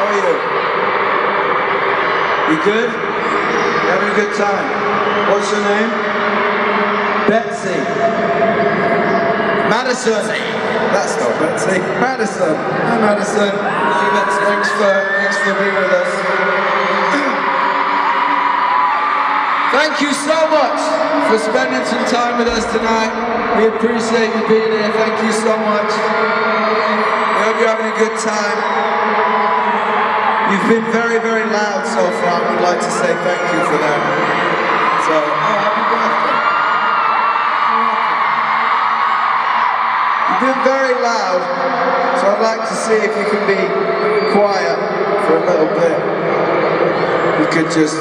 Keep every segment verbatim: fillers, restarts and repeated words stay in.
How are you? You good? You having a good time? What's your name? Betsy. Madison. That's not Betsy. Madison. Hi Madison. Hi Betsy. Thanks for, thanks for being with us. Thank you so much for spending some time with us tonight. We appreciate you being here. Thank you so much. We hope you're having a good time. You've been very, very loud so far. We'd like to say thank you for that. So, oh, happy birthday. You've been very loud, so I'd like to see if you can be quiet for a little bit. You could just...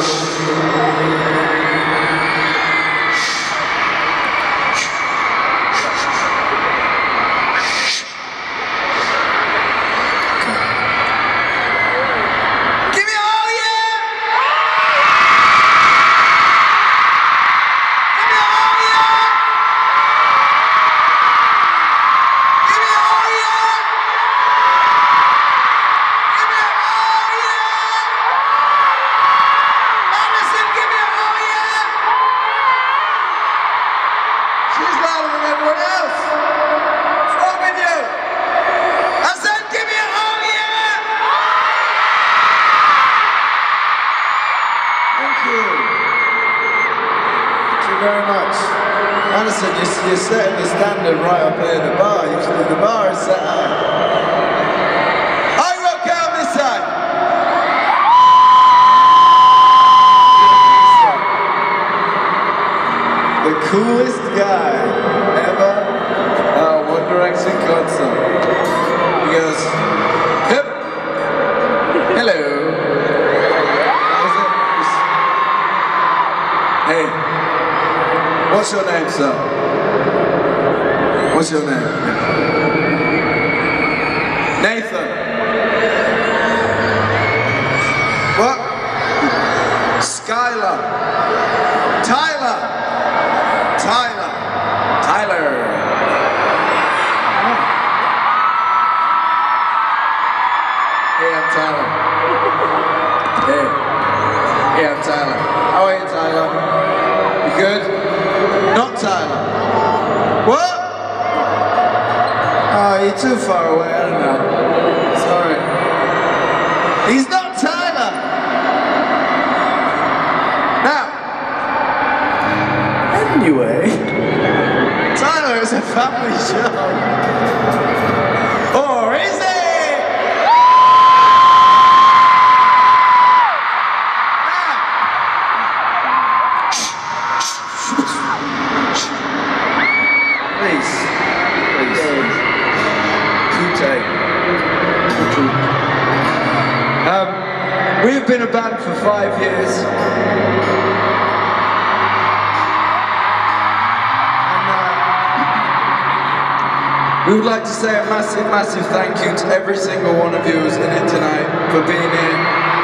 very much. Madison, you're, you're setting the standard right up here at the bar. You, the bar is set high. I rock out this side. The coolest guy ever at a One Direction concert. He goes, yep. Hello. Hey. What's your name, sir? What's your name? Nathan. What? Skylar. Tyler. Tyler. Tyler. Hey, I'm Tyler. Hey. Hey, I'm Tyler. How are you, Tyler? You good? Not Tyler. What? Oh, you're too far away, I don't know. Sorry. He's not Tyler! Now, anyway, Tyler is a family show. Or is it? Please, please. Kute. Um, we've been a band for five years. And uh, we would like to say a massive, massive thank you to every single one of you who's in it tonight for being here.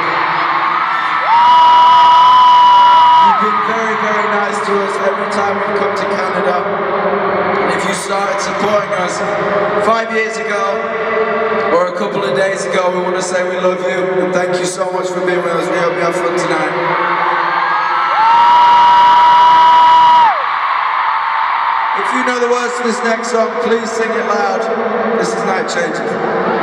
You've been very, very nice to us every time we've come to Canada. If you started supporting us five years ago or a couple of days ago, we want to say we love you and thank you so much for being with us. We hope you have fun tonight. If you know the words to this next song, please sing it loud. This is Night Changes.